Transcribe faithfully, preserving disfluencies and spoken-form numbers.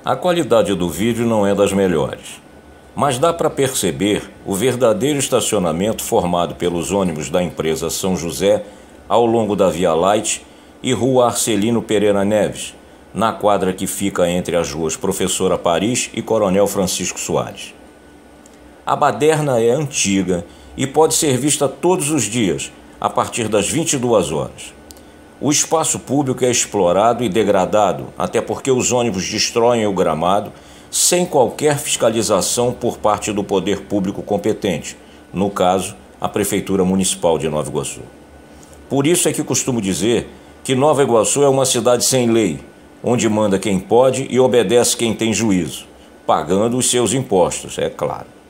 A qualidade do vídeo não é das melhores, mas dá para perceber o verdadeiro estacionamento formado pelos ônibus da empresa São José ao longo da Via Light e Rua Arcelino Pereira Neves, na quadra que fica entre as ruas Professora Paris e Coronel Francisco Soares. A baderna é antiga e pode ser vista todos os dias, a partir das vinte e duas horas. O espaço público é explorado e degradado, até porque os ônibus destroem o gramado sem qualquer fiscalização por parte do poder público competente, no caso, a Prefeitura Municipal de Nova Iguaçu. Por isso é que costumo dizer que Nova Iguaçu é uma cidade sem lei, onde manda quem pode e obedece quem tem juízo, pagando os seus impostos, é claro.